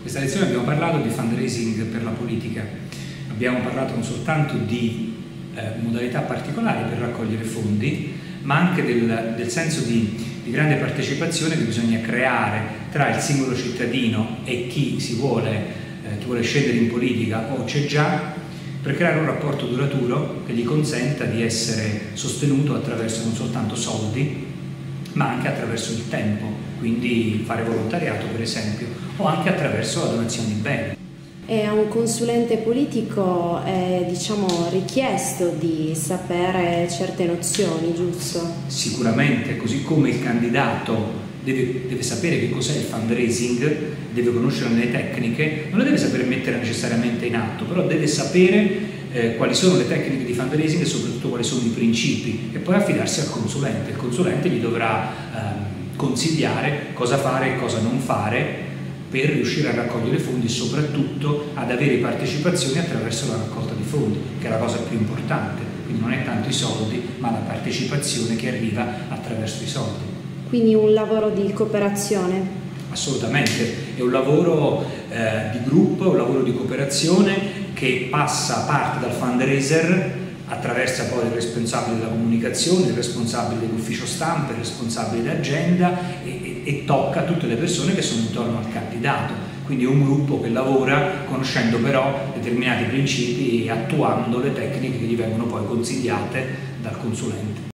Questa lezione abbiamo parlato di fundraising per la politica, abbiamo parlato non soltanto di modalità particolari per raccogliere fondi, ma anche del senso di grande partecipazione che bisogna creare tra il singolo cittadino e chi vuole scendere in politica o c'è già, per creare un rapporto duraturo che gli consenta di essere sostenuto attraverso non soltanto soldi, ma anche attraverso il tempo, quindi fare volontariato per esempio, o anche attraverso la donazione di beni. E a un consulente politico è, richiesto di sapere certe nozioni, giusto? Sicuramente, così come il candidato deve sapere che cos'è il fundraising, deve conoscere le tecniche, non le deve sapere mettere necessariamente in atto, però deve sapere quali sono le tecniche di fundraising e soprattutto quali sono i principi, e poi affidarsi al consulente. Il consulente gli dovrà consigliare cosa fare e cosa non fare per riuscire a raccogliere fondi e soprattutto ad avere partecipazioni attraverso la raccolta di fondi, che è la cosa più importante. Quindi non è tanto i soldi, ma la partecipazione che arriva attraverso i soldi. Quindi un lavoro di cooperazione? Assolutamente, è un lavoro di gruppo, un lavoro di cooperazione che parte dal fundraiser, attraversa poi il responsabile della comunicazione, il responsabile dell'ufficio stampa, il responsabile dell'agenda e tocca tutte le persone che sono intorno al candidato. Quindi è un gruppo che lavora conoscendo però determinati principi e attuando le tecniche che gli vengono poi consigliate dal consulente.